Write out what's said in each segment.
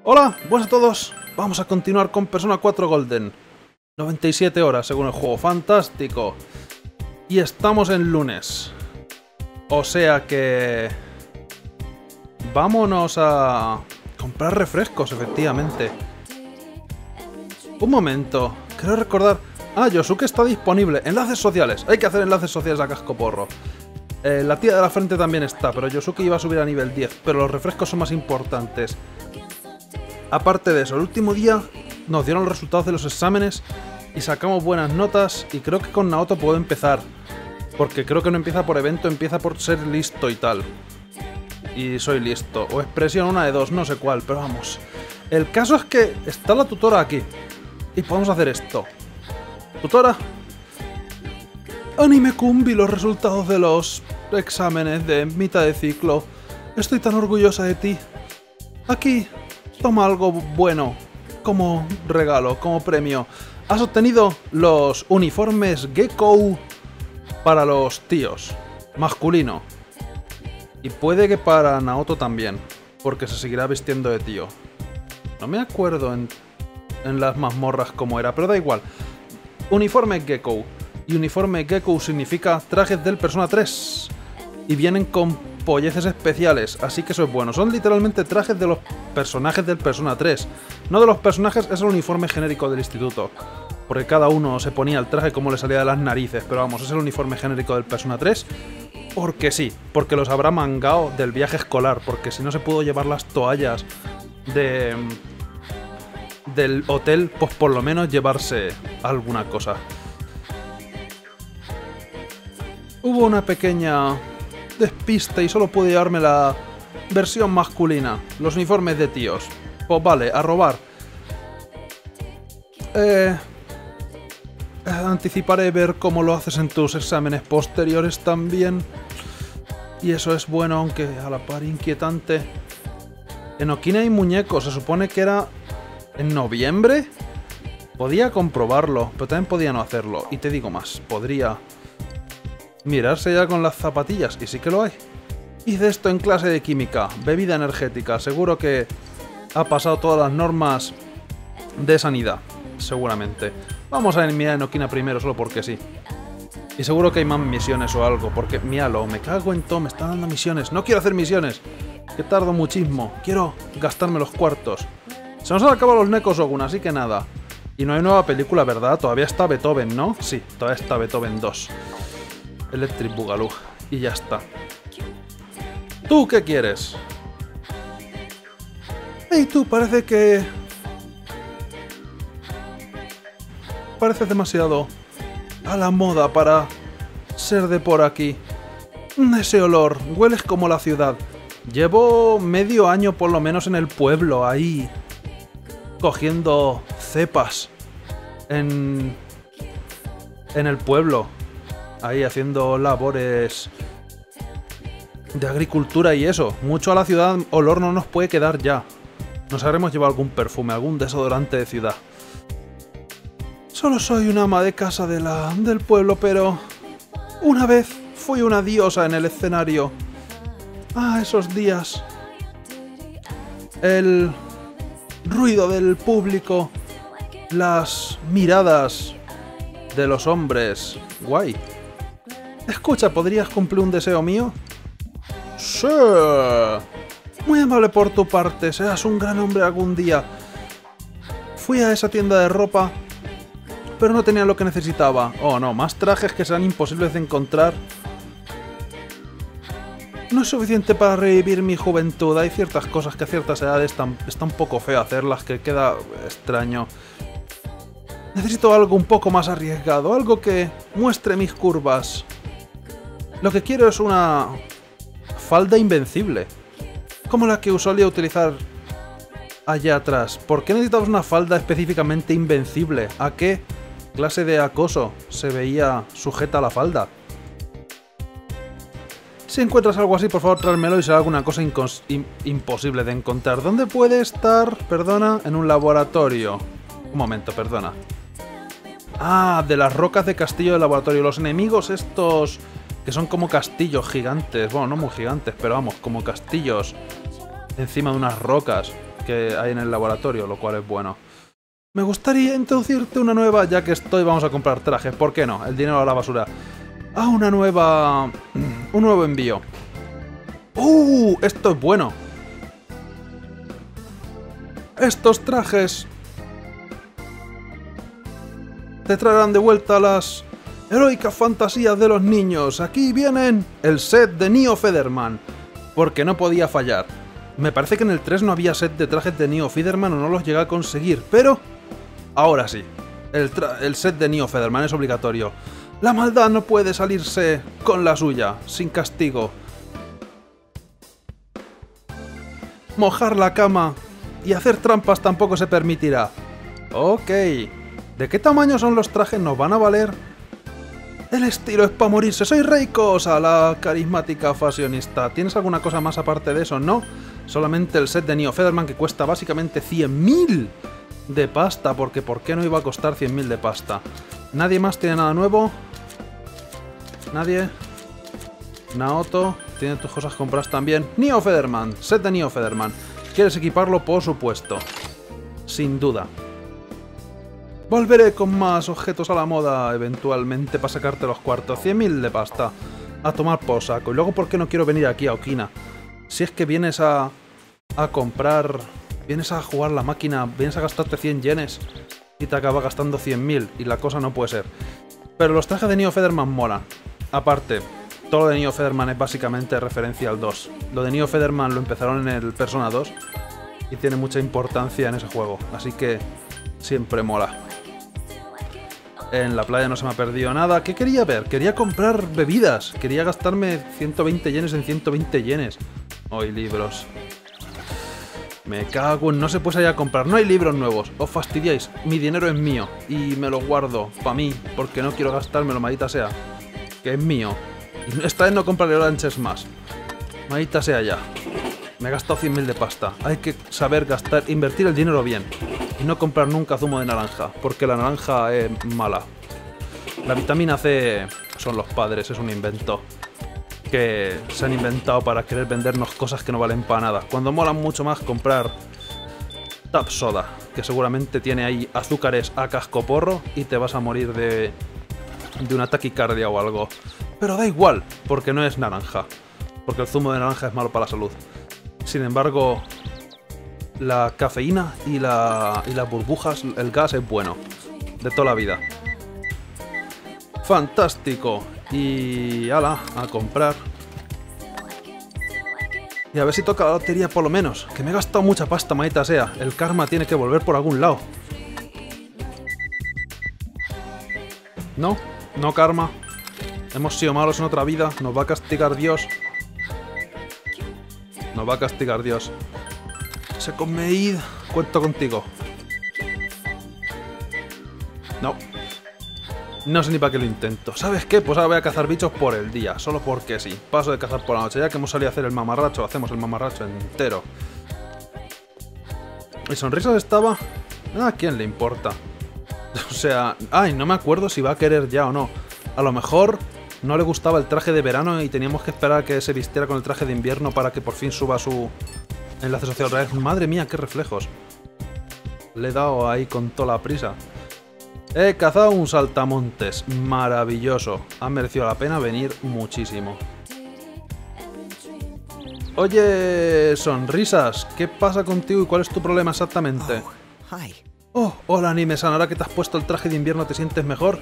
Hola, buenas a todos. Vamos a continuar con Persona 4 Golden. 97 horas según el juego. Fantástico. Y estamos en lunes. O sea que... vámonos a comprar refrescos, efectivamente. Un momento. Quiero recordar... Ah, Yosuke está disponible. Enlaces sociales. Hay que hacer enlaces sociales a cascoporro. La tía de la frente también está, pero Yosuke iba a subir a nivel 10. Pero los refrescos son más importantes. Aparte de eso, el último día nos dieron los resultados de los exámenes y sacamos buenas notas y creo que con Naoto puedo empezar. Porque creo que no empieza por evento, empieza por ser listo y tal. Y soy listo. O expresión, una de dos, no sé cuál, pero vamos. El caso es que está la tutora aquí. Y podemos hacer esto. Tutora. Anime-kun, vi los resultados de los exámenes de mitad de ciclo. Estoy tan orgullosa de ti. Aquí, toma algo bueno. Como regalo, como premio. Has obtenido los uniformes Gekkou para los tíos. Masculino. Y puede que para Naoto también. Porque se seguirá vistiendo de tío. No me acuerdo en las mazmorras cómo era, pero da igual. Uniforme Gekkou. Y uniforme Gekkou significa trajes del Persona 3. Y vienen con polleces especiales, así que eso es bueno. Son literalmente trajes de los personajes del Persona 3. No de los personajes, es el uniforme genérico del instituto. Porque cada uno se ponía el traje como le salía de las narices. Pero vamos, es el uniforme genérico del Persona 3. Porque sí, porque los habrá mangado del viaje escolar. Porque si no se pudo llevar las toallas del hotel, pues por lo menos llevarse alguna cosa. Hubo una pequeña despiste y solo pude llevarme la versión masculina. Los uniformes de tíos. Pues vale, a robar. Anticiparé ver cómo lo haces en tus exámenes posteriores también. Y eso es bueno, aunque a la par inquietante. En Okina hay muñecos, se supone que era en noviembre. Podía comprobarlo, pero también podía no hacerlo. Y te digo más, podría mirarse ya con las zapatillas, y sí que lo hay. Hice esto en clase de química, bebida energética, seguro que ha pasado todas las normas de sanidad, seguramente. Vamos a mirar en Okina primero, solo porque sí. Y seguro que hay más misiones o algo, porque míralo, me cago en todo, me están dando misiones. No quiero hacer misiones, que tardo muchísimo, quiero gastarme los cuartos. Se nos han acabado los Nekosogun, así que nada. Y no hay nueva película, ¿verdad? Todavía está Beethoven, ¿no? Sí, todavía está Beethoven 2. Electric Boogaloo. Y ya está. ¿Tú qué quieres? Hey, tú, parece que... pareces demasiado a la moda para ser de por aquí. Ese olor, hueles como la ciudad. Llevo medio año por lo menos en el pueblo, ahí... cogiendo cepas. En el pueblo. Ahí haciendo labores de agricultura y eso. Mucho a la ciudad olor no nos puede quedar ya. Nos habremos llevado algún perfume, algún desodorante de ciudad. Solo soy una ama de casa del pueblo, pero... una vez fui una diosa en el escenario. Ah, esos días. El ruido del público. Las miradas de los hombres. Guay. Escucha, ¿podrías cumplir un deseo mío? ¡Sí! Muy amable por tu parte, serás un gran hombre algún día. Fui a esa tienda de ropa, pero no tenía lo que necesitaba. Oh no, más trajes que serán imposibles de encontrar. No es suficiente para revivir mi juventud. Hay ciertas cosas que a ciertas edades está un poco feo hacerlas, que queda extraño. Necesito algo un poco más arriesgado, algo que muestre mis curvas. Lo que quiero es una falda invencible, como la que solía utilizar allá atrás. ¿Por qué necesitamos una falda específicamente invencible? ¿A qué clase de acoso se veía sujeta a la falda? Si encuentras algo así, por favor tráemelo y será alguna cosa imposible de encontrar. ¿Dónde puede estar? Perdona, en un laboratorio. Un momento, perdona. Ah, de las rocas de castillo del laboratorio. Los enemigos estos... que son como castillos gigantes. Bueno, no muy gigantes, pero vamos, como castillos encima de unas rocas. que hay en el laboratorio, lo cual es bueno. Me gustaría introducirte una nueva, ya que estoy, vamos a comprar trajes. ¿Por qué no? El dinero a la basura. Ah, una nueva... un nuevo envío. Esto es bueno. Estos trajes te traerán de vuelta las heroicas fantasías de los niños. Aquí vienen el set de Neo Federman, porque no podía fallar. Me parece que en el 3 no había set de trajes de Neo Federman o no los llegué a conseguir, pero ahora sí. El set de Neo Federman es obligatorio. La maldad no puede salirse con la suya, sin castigo. Mojar la cama y hacer trampas tampoco se permitirá. Ok. ¿De qué tamaño son los trajes? ¿Nos van a valer? El estilo es para morirse. Soy Reiko, la carismática fashionista. ¿Tienes alguna cosa más aparte de eso? No. Solamente el set de Neo Federman, que cuesta básicamente 100.000 de pasta. Porque ¿por qué no iba a costar 100.000 de pasta? ¿Nadie más tiene nada nuevo? ¿Nadie? Naoto, tiene tus cosas compradas también. Neo Federman, set de Neo Federman. ¿Quieres equiparlo? Por supuesto. Sin duda. Volveré con más objetos a la moda, eventualmente, para sacarte los cuartos. 100.000 de pasta. A tomar por saco. Y luego, ¿por qué no quiero venir aquí a Okina? Si es que vienes a comprar... Vienes a jugar la máquina, vienes a gastarte 100 yenes y te acaba gastando 100.000. Y la cosa no puede ser. Pero los trajes de Neo Federman molan. Aparte, todo lo de Neo Federman es básicamente referencia al 2. Lo de Neo Federman lo empezaron en el Persona 2 y tiene mucha importancia en ese juego. Así que siempre mola. En la playa no se me ha perdido nada. ¿Qué quería ver? Quería comprar bebidas. Quería gastarme 120 yenes en 120 yenes. Hoy libros. Me cago en... No se puede salir a comprar. No hay libros nuevos. Os fastidiáis. Mi dinero es mío. Y me lo guardo para mí. Porque no quiero gastármelo, maldita sea. Que es mío. Y esta vez no compraré oranges más. Maldita sea ya. Me he gastado 100.000 de pasta. Hay que saber gastar, invertir el dinero bien. Y no comprar nunca zumo de naranja. Porque la naranja es mala. La vitamina C son los padres. Es un invento que se han inventado para querer vendernos cosas que no valen para nada. Cuando mola mucho más comprar Tap Soda, que seguramente tiene ahí azúcares a cascoporro y te vas a morir de una taquicardia o algo. Pero da igual, porque no es naranja. Porque el zumo de naranja es malo para la salud. Sin embargo, la cafeína y las burbujas, el gas es bueno. De toda la vida. ¡Fantástico! Y ala, a comprar. Y a ver si toca la lotería por lo menos. Que me he gastado mucha pasta, maldita sea. El karma tiene que volver por algún lado. No, no karma. Hemos sido malos en otra vida. Nos va a castigar Dios. Nos va a castigar Dios. Seconmeid, cuento contigo. No. No sé ni para qué lo intento. ¿Sabes qué? Pues ahora voy a cazar bichos por el día. Solo porque sí. Paso de cazar por la noche. Ya que hemos salido a hacer el mamarracho, hacemos el mamarracho entero. ¿Y sonrisas estaba? ¿A quién le importa? O sea... Ay, no me acuerdo si va a querer ya o no. A lo mejor no le gustaba el traje de verano y teníamos que esperar a que se vistiera con el traje de invierno para que por fin suba su enlace social otra vez. Madre mía, qué reflejos. Le he dado ahí con toda la prisa. He cazado un saltamontes. Maravilloso. Ha merecido la pena venir muchísimo. Oye, sonrisas. ¿Qué pasa contigo y cuál es tu problema exactamente? Oh, hola Anime-san. Ahora que te has puesto el traje de invierno, ¿te sientes mejor?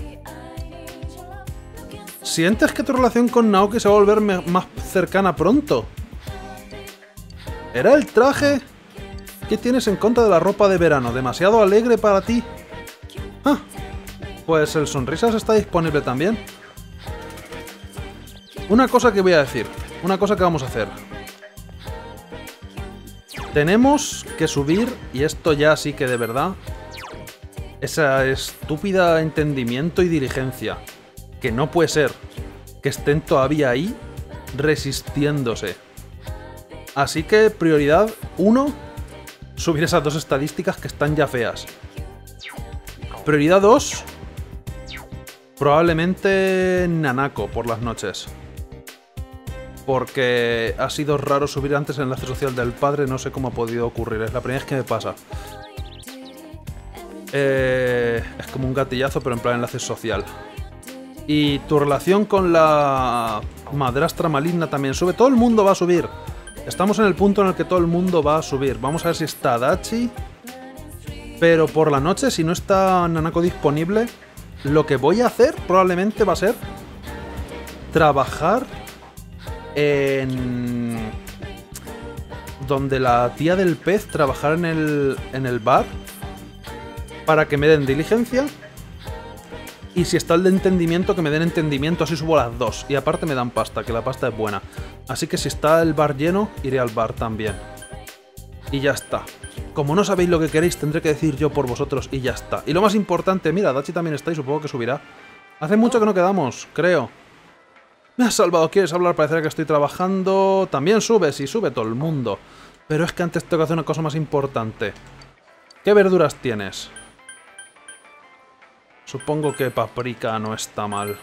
¿Sientes que tu relación con Naoki se va a volver más cercana pronto? ¿Era el traje? ¿Qué tienes en contra de la ropa de verano? ¿Demasiado alegre para ti? Ah, pues el sonrisas está disponible también. Una cosa que voy a decir. Una cosa que vamos a hacer. Tenemos que subir, y esto ya sí que de verdad, esa estúpida entendimiento y diligencia. Que no puede ser que estén todavía ahí resistiéndose. Así que prioridad 1, subir esas dos estadísticas que están ya feas. Prioridad 2, probablemente Nanako por las noches. Porque ha sido raro subir antes el enlace social del padre, no sé cómo ha podido ocurrir, es la primera vez que me pasa. Es como un gatillazo, pero en plan enlace social. Y tu relación con la madrastra maligna también sube. Todo el mundo va a subir. Estamos en el punto en el que todo el mundo va a subir. Vamos a ver si está Adachi. Pero por la noche, si no está Nanako disponible, lo que voy a hacer probablemente va a ser trabajar en donde la tía del pez, trabajar en el bar para que me den diligencia, y si está el de entendimiento, que me den entendimiento, así subo las dos, y aparte me dan pasta, que la pasta es buena. Así que si está el bar lleno, iré al bar también. Y ya está. Como no sabéis lo que queréis, tendré que decir yo por vosotros y ya está. Y lo más importante, mira, Dachi también está y supongo que subirá. Hace mucho que no quedamos, creo. Me has salvado, ¿quieres hablar? Parece que estoy trabajando. También sube, sí, sube todo el mundo. Pero es que antes tengo que hacer una cosa más importante. ¿Qué verduras tienes? Supongo que paprika no está mal.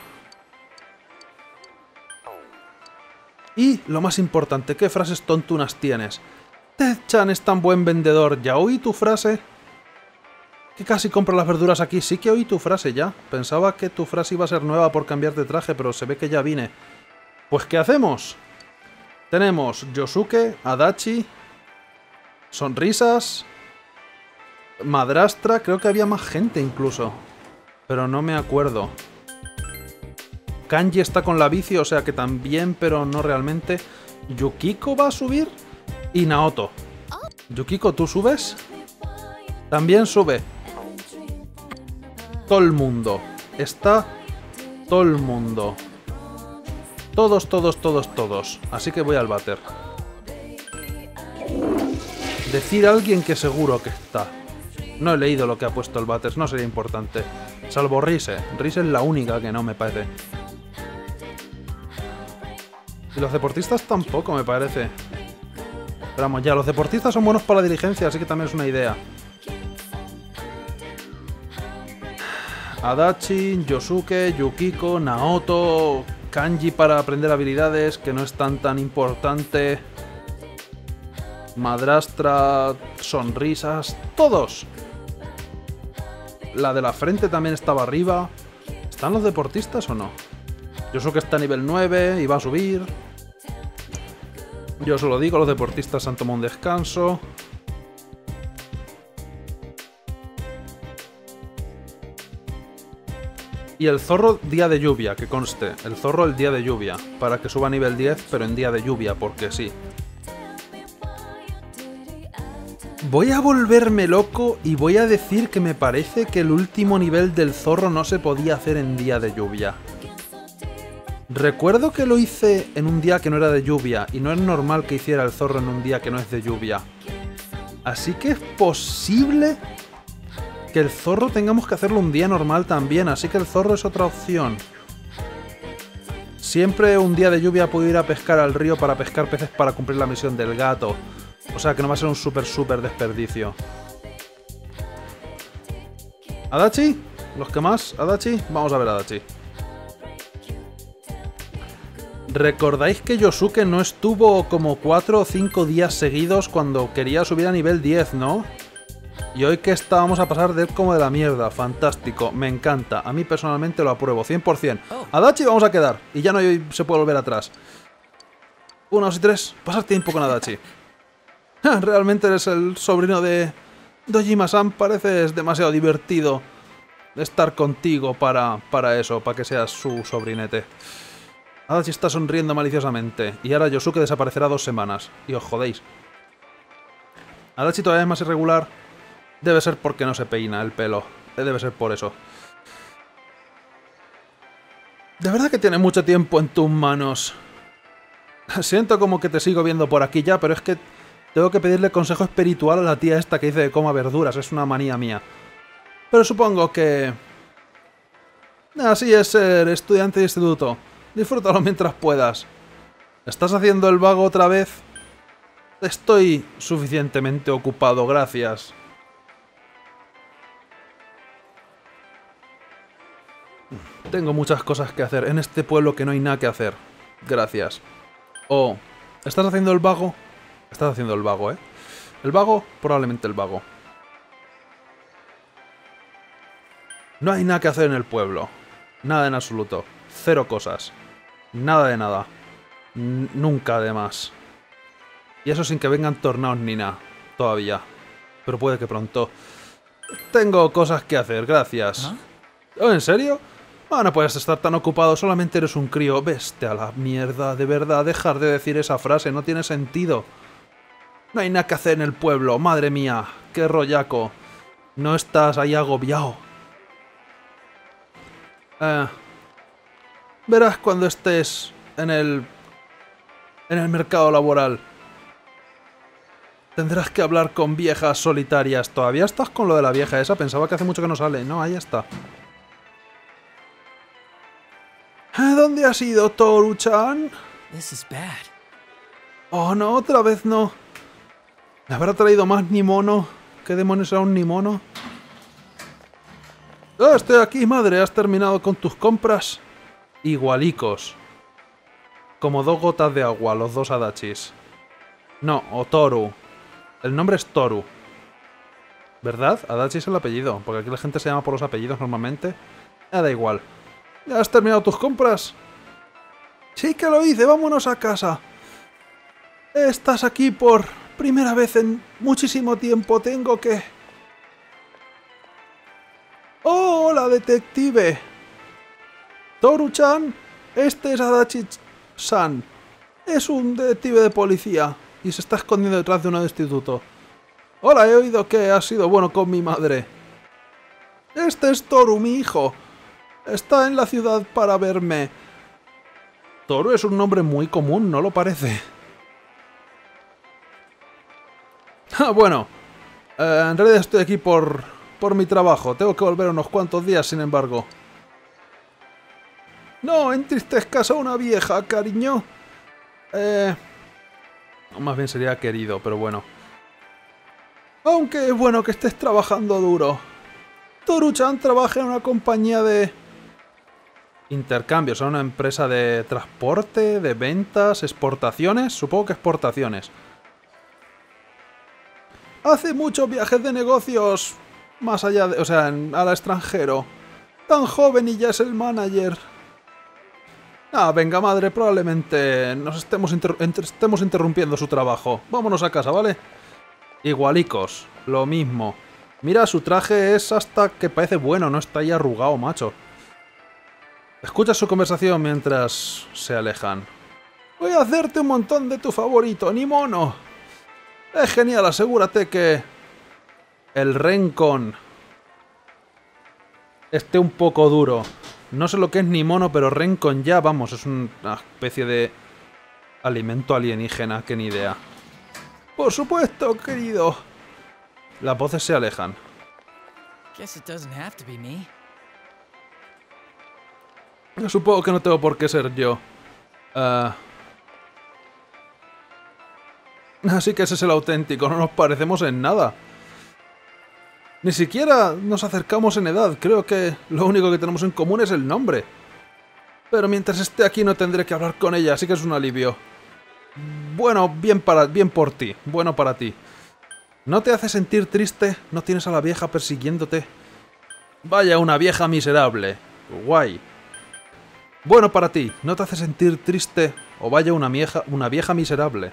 Y lo más importante, ¿qué frases tontunas tienes? Ted-chan es tan buen vendedor. ¿Ya oí tu frase? Que casi compro las verduras aquí. Sí que oí tu frase ya. Pensaba que tu frase iba a ser nueva por cambiar de traje, pero se ve que ya vine. Pues, ¿qué hacemos? Tenemos Yosuke, Adachi, sonrisas, madrastra. Creo que había más gente incluso, pero no me acuerdo. Kanji está con la bici, o sea que también, pero no realmente. Yukiko va a subir. Y Naoto. Yukiko, ¿tú subes? También sube. Todo el mundo. Está todo el mundo. Todos, todos, todos, todos. Así que voy al váter. Decir a alguien que seguro que está. No he leído lo que ha puesto el váter, no sería importante. Salvo Rise. Rise es la única que no me parece. Y los deportistas tampoco me parece. Pero vamos, ya, los deportistas son buenos para la diligencia, así que también es una idea. Adachi, Yosuke, Yukiko, Naoto, Kanji para aprender habilidades, que no es tan importante. Madrastra, sonrisas, todos. La de la frente también estaba arriba. ¿Están los deportistas o no? Yosuke está a nivel 9 y va a subir. Yo os lo digo, los deportistas han tomado un descanso. Y el zorro día de lluvia, que conste. El zorro el día de lluvia. Para que suba a nivel 10, pero en día de lluvia, porque sí. Voy a volverme loco y voy a decir que me parece que el último nivel del zorro no se podía hacer en día de lluvia. Recuerdo que lo hice en un día que no era de lluvia, y no es normal que hiciera el zorro en un día que no es de lluvia. Así que es posible que el zorro tengamos que hacerlo un día normal también, así que el zorro es otra opción. Siempre un día de lluvia puedo ir a pescar al río para pescar peces para cumplir la misión del gato. O sea que no va a ser un súper desperdicio. ¿Adachi? ¿Los que más? ¿Adachi? Vamos a ver a Adachi. ¿Recordáis que Yosuke no estuvo como 4 o 5 días seguidos cuando quería subir a nivel 10, no? Y hoy que estábamos a pasar de él como de la mierda. Fantástico, me encanta. A mí personalmente lo apruebo, 100%. Adachi vamos a quedar. Y ya no se puede volver atrás. 1, 2 y 3. Pasar tiempo con Adachi. Realmente eres el sobrino de Dojima-san. Pareces demasiado divertido estar contigo para eso, para que seas su sobrinete. Adachi está sonriendo maliciosamente. Y ahora Yosuke desaparecerá 2 semanas. Y os jodéis. Adachi todavía es más irregular. Debe ser porque no se peina el pelo. Debe ser por eso. De verdad que tienes mucho tiempo en tus manos. Siento como que te sigo viendo por aquí ya, pero es que tengo que pedirle consejo espiritual a la tía esta que dice que coma verduras. Es una manía mía. Pero supongo que... así es ser estudiante de instituto. Disfrútalo mientras puedas. ¿Estás haciendo el vago otra vez? Estoy suficientemente ocupado, gracias. Tengo muchas cosas que hacer. En este pueblo que no hay nada que hacer. Gracias. O... ¿Estás haciendo el vago? Estás haciendo el vago, ¿eh? El vago, probablemente el vago. No hay nada que hacer en el pueblo. Nada en absoluto. Cero cosas. Nada de nada. Nunca, además. Y eso sin que vengan tornados ni nada. Todavía. Pero puede que pronto. Tengo cosas que hacer, gracias. ¿Oh, en serio? Ah, no puedes estar tan ocupado, solamente eres un crío. Vete a la mierda, de verdad, dejar de decir esa frase, no tiene sentido. No hay nada que hacer en el pueblo, madre mía, qué rollaco. No estás ahí agobiado. Verás cuando estés en el mercado laboral. Tendrás que hablar con viejas solitarias. ¿Todavía estás con lo de la vieja esa? Pensaba que hace mucho que no sale. No, ahí está. ¿Dónde has ido, Toru-chan? Oh, no, otra vez no. ¿Me habrá traído más Nimono? ¿Qué demonios era un Nimono? ¡Ah, estoy aquí, madre! ¿Has terminado con tus compras? Igualicos. Como dos gotas de agua, los dos Adachis. No, o Toru. El nombre es Toru. ¿Verdad? Adachi es el apellido, porque aquí la gente se llama por los apellidos normalmente. Da igual. ¿Ya has terminado tus compras? Sí que lo hice, vámonos a casa. Estás aquí por primera vez en muchísimo tiempo, tengo que... ¡Oh, hola, detective! Toru-chan, este es Adachi-san. Es un detective de policía y se está escondiendo detrás de un instituto. Hola, he oído que has sido bueno con mi madre. Este es Toru, mi hijo. Está en la ciudad para verme. Toru es un nombre muy común, ¿no lo parece? Ah, bueno. En realidad estoy aquí por mi trabajo. Tengo que volver unos cuantos días, sin embargo. No entristezcas a una vieja, cariño. Más bien sería querido, pero bueno. Aunque es bueno que estés trabajando duro. Toru-chan trabaja en una compañía de... intercambios, en una empresa de transporte, de ventas, exportaciones. Supongo que exportaciones. Hace muchos viajes de negocios más allá de... o sea, al extranjero. Tan joven y ya es el manager. Ah, venga, madre, probablemente nos estemos interrumpiendo su trabajo. Vámonos a casa, ¿vale? Igualicos, lo mismo. Mira, su traje es hasta que parece bueno, no está ahí arrugado, macho. Escucha su conversación mientras se alejan. Voy a hacerte un montón de tu favorito, Nimono. Es genial, asegúrate que el Rencon esté un poco duro. No sé lo que es Nimono, pero Rencon ya, vamos, es una especie de alimento alienígena, que ni idea. Por supuesto, querido. Las voces se alejan. Supongo que no tengo por qué ser yo. Así que ese es el auténtico, no nos parecemos en nada. Ni siquiera nos acercamos en edad, creo que lo único que tenemos en común es el nombre. Pero mientras esté aquí no tendré que hablar con ella, así que es un alivio. Bueno, bien por ti, bueno para ti. ¿No te hace sentir triste? ¿No tienes a la vieja persiguiéndote? Vaya, una vieja miserable. Guay. Bueno para ti, ¿no te hace sentir triste? O vaya, una vieja miserable.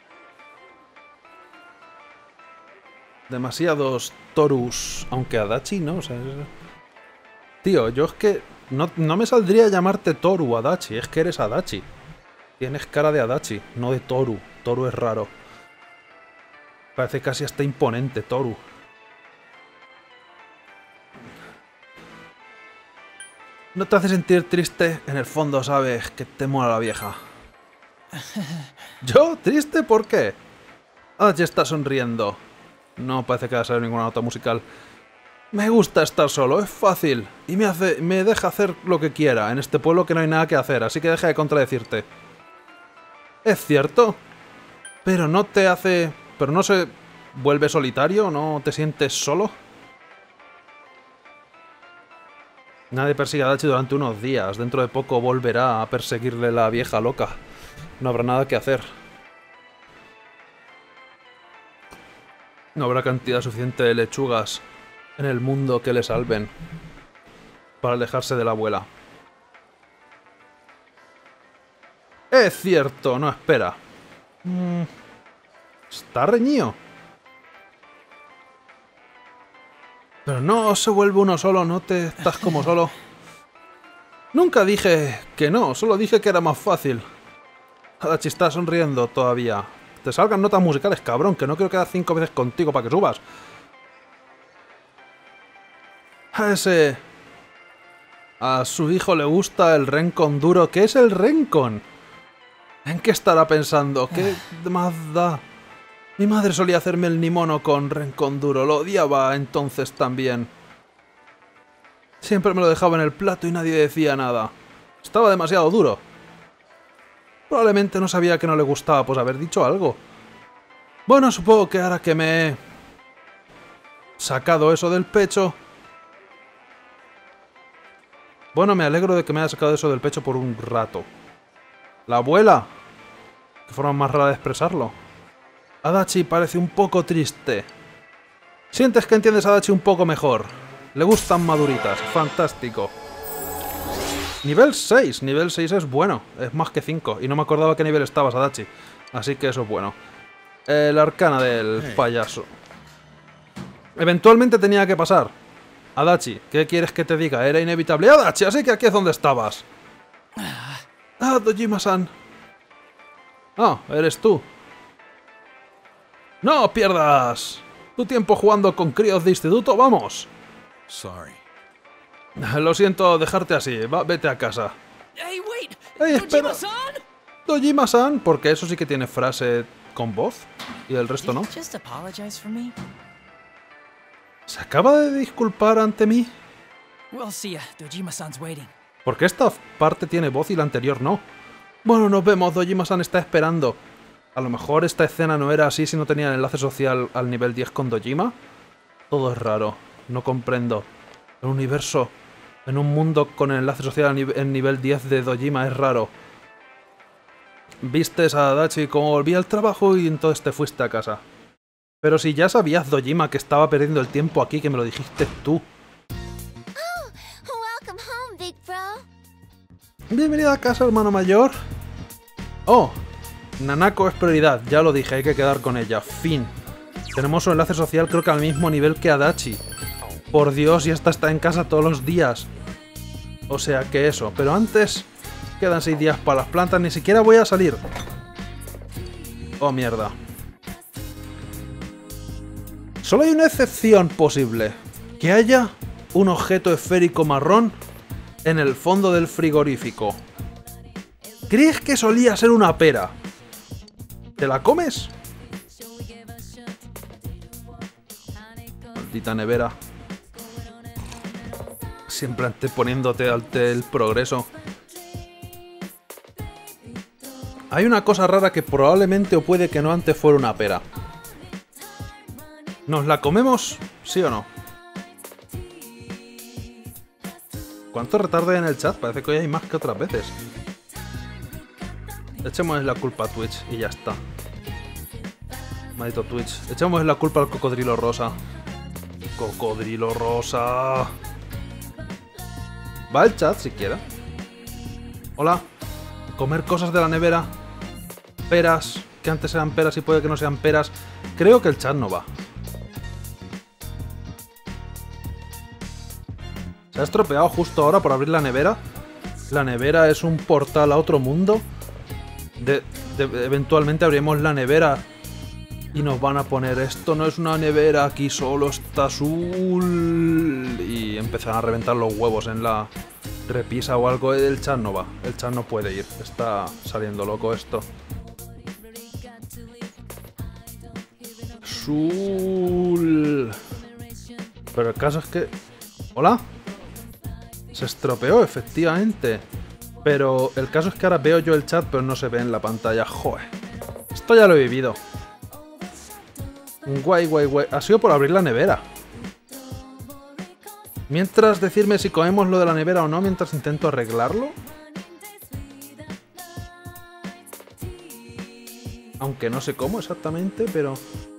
Demasiados Torus, aunque Adachi, ¿no? O sea, tío, yo es que no me saldría llamarte Toru, Adachi, es que eres Adachi. Tienes cara de Adachi, no de Toru. Toru es raro. Parece casi hasta imponente, Toru. ¿No te hace sentir triste? En el fondo sabes que te mola la vieja. ¿Yo? ¿Triste? ¿Por qué? Adachi está sonriendo. No parece que vaya a salir ninguna nota musical. Me gusta estar solo, es fácil. Y me deja hacer lo que quiera. En este pueblo que no hay nada que hacer, así que deja de contradecirte. Es cierto. Pero no te hace... ¿Pero no se vuelve solitario? ¿No te sientes solo? Nadie persigue a Adachi durante unos días. Dentro de poco volverá a perseguirle la vieja loca. no habrá nada que hacer. No habrá cantidad suficiente de lechugas en el mundo que le salven para alejarse de la abuela. Es cierto, no, espera. Está reñido. Pero no se vuelve uno solo, no te estás como solo. Nunca dije que no, solo dije que era más fácil. Adachi está sonriendo todavía. Te salgan notas musicales, cabrón, que no quiero quedar 5 veces contigo para que subas. A su hijo le gusta el Rencon duro. ¿Qué es el Rencon? ¿En qué estará pensando? ¿Qué más da? Mi madre solía hacerme el nimono con Rencon duro. Lo odiaba entonces también. Siempre me lo dejaba en el plato y nadie decía nada. Estaba demasiado duro. Probablemente no sabía que no le gustaba, pues haber dicho algo. Bueno, supongo que ahora que me he sacado eso del pecho... Bueno, me alegro de que me haya sacado eso del pecho por un rato. La abuela. Qué forma más rara de expresarlo. Adachi parece un poco triste. Sientes que entiendes a Adachi un poco mejor. Le gustan maduritas. Fantástico. Nivel 6. Nivel 6 es bueno. Es más que 5. Y no me acordaba qué nivel estabas, Adachi. Así que eso es bueno. El arcana del payaso. Eventualmente tenía que pasar. Adachi, ¿qué quieres que te diga? Era inevitable. Adachi, así que aquí es donde estabas. Ah, Dojima-san. Ah, eres tú. ¡No pierdas tu tiempo jugando con críos de instituto! ¡Vamos! Sorry. Lo siento dejarte así. Vete a casa. Hey, wait. ¡Ey, espera! Dojima-san? Dojima-san, porque eso sí que tiene frase con voz y el resto no. Just apologize for me. ¿Se acaba de disculpar ante mí? We'll see ya. Dojima-san's waiting. Porque esta parte tiene voz y la anterior no. Bueno, nos vemos. Dojima-san está esperando. A lo mejor esta escena no era así si no tenía el enlace social al nivel 10 con Dojima. Todo es raro. No comprendo. El universo en un mundo con el enlace social en nivel 10 de Dojima es raro. Vistes a Adachi como volvía al trabajo y entonces te fuiste a casa. Pero si ya sabías, Dojima, que estaba perdiendo el tiempo aquí, que me lo dijiste tú. Welcome home, big bro. Bienvenida a casa, hermano mayor. Oh, Nanako es prioridad, ya lo dije, hay que quedar con ella. Fin. Tenemos un enlace social creo que al mismo nivel que Adachi. Por Dios, y esta está en casa todos los días. O sea que eso, pero antes quedan 6 días para las plantas, ni siquiera voy a salir. Oh, mierda. Solo hay una excepción posible. Que haya un objeto esférico marrón en el fondo del frigorífico. ¿Crees que solía ser una pera? ¿Te la comes? Maldita nevera. Siempre anteponiéndote ante el progreso. Hay una cosa rara que probablemente o puede que no antes fuera una pera. ¿Nos la comemos? ¿Sí o no? ¿Cuánto retardo hay en el chat? Parece que hoy hay más que otras veces. Echemos la culpa a Twitch y ya está. Maldito Twitch. Echemos la culpa al cocodrilo rosa. Cocodrilo rosa. Va el chat siquiera. Hola. Comer cosas de la nevera. Peras. Que antes eran peras y puede que no sean peras. Creo que el chat no va. Se ha estropeado justo ahora por abrir la nevera. La nevera es un portal a otro mundo. Eventualmente abriremos la nevera y nos van a poner esto no es una nevera, aquí solo está azul. Y empezarán a reventar los huevos en la repisa o algo. El chat no va, el chat no puede ir. Está saliendo loco esto. Azul. Pero el caso es que... ¿Hola? Se estropeó, efectivamente. Pero el caso es que ahora veo yo el chat, pero no se ve en la pantalla. Joder. Esto ya lo he vivido. Guay, guay, guay. Ha sido por abrir la nevera. Mientras decirme si comemos lo de la nevera o no, mientras intento arreglarlo. Aunque no sé cómo exactamente, pero...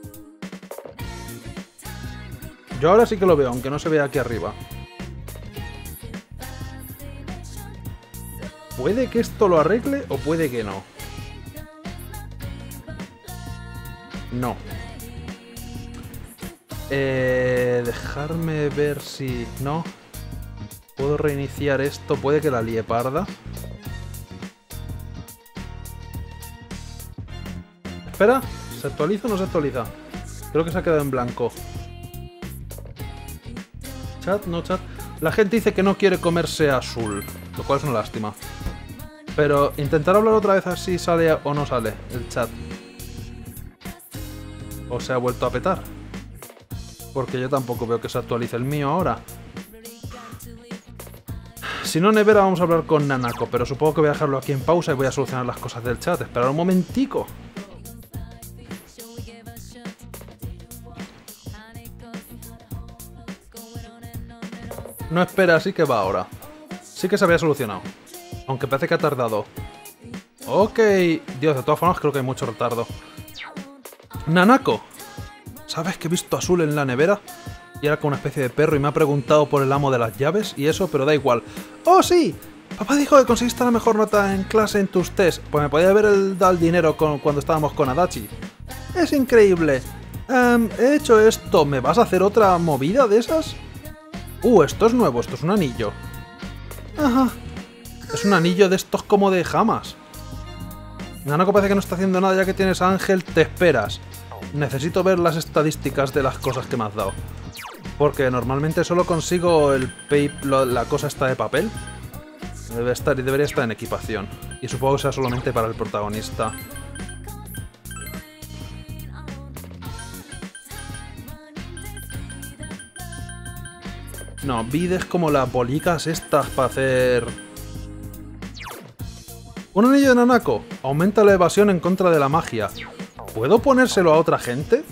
Yo ahora sí que lo veo, aunque no se vea aquí arriba. Puede que esto lo arregle o puede que no. No. Dejarme ver si... No. Puedo reiniciar esto. Puede que la líe parda. Espera. ¿Se actualiza o no se actualiza? Creo que se ha quedado en blanco. Chat, no chat. La gente dice que no quiere comerse a Azul, lo cual es una lástima. Pero intentar hablar otra vez así sale o no sale el chat. O se ha vuelto a petar. Porque yo tampoco veo que se actualice el mío ahora. Si no, Nevera, vamos a hablar con Nanako, pero supongo que voy a dejarlo aquí en pausa y voy a solucionar las cosas del chat. Esperad un momentico. No espera, así que va ahora. Sí que se había solucionado. Aunque parece que ha tardado. Ok. Dios, de todas formas creo que hay mucho retardo. Nanako. ¿Sabes que he visto a Azul en la nevera? Y era como una especie de perro y me ha preguntado por el amo de las llaves y eso, pero da igual. ¡Oh, sí! Papá dijo que conseguiste la mejor nota en clase en tus tests. Pues me podía haber dado el dinero cuando estábamos con Adachi. ¡Es increíble! He hecho esto. ¿Me vas a hacer otra movida de esas? Esto es nuevo, esto es un anillo. Ajá. Es un anillo de estos como de jamas. Nanako parece que no está haciendo nada ya que tienes a Ángel, te esperas. Necesito ver las estadísticas de las cosas que me has dado. Porque normalmente solo consigo la cosa esta de papel. Debería estar en equipación. Y supongo que sea solamente para el protagonista. No, vides como las bolicas estas para hacer... Un anillo de Nanako. Aumenta la evasión en contra de la magia. ¿Puedo ponérselo a otra gente?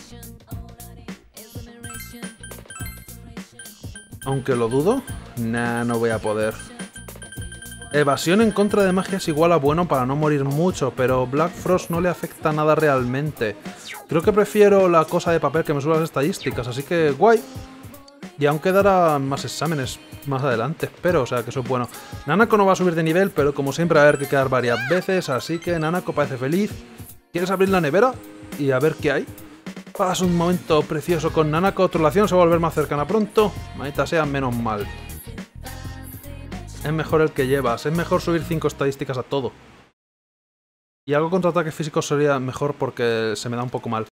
Aunque lo dudo. Nah, no voy a poder. Evasión en contra de magia es igual a bueno para no morir mucho, pero Black Frost no le afecta nada realmente. Creo que prefiero la cosa de papel que me sube las estadísticas, así que guay. Y aún quedará más exámenes más adelante, espero, o sea que eso es bueno. Nanako no va a subir de nivel, pero como siempre va a haber que quedar varias veces, así que Nanako parece feliz. ¿Quieres abrir la nevera? Y a ver qué hay. Pasa un momento precioso con Nanako, tu relación se va a volver más cercana pronto. Maldita sea, menos mal. Es mejor el que llevas, es mejor subir 5 estadísticas a todo. Y algo contra ataques físicos sería mejor porque se me da un poco mal.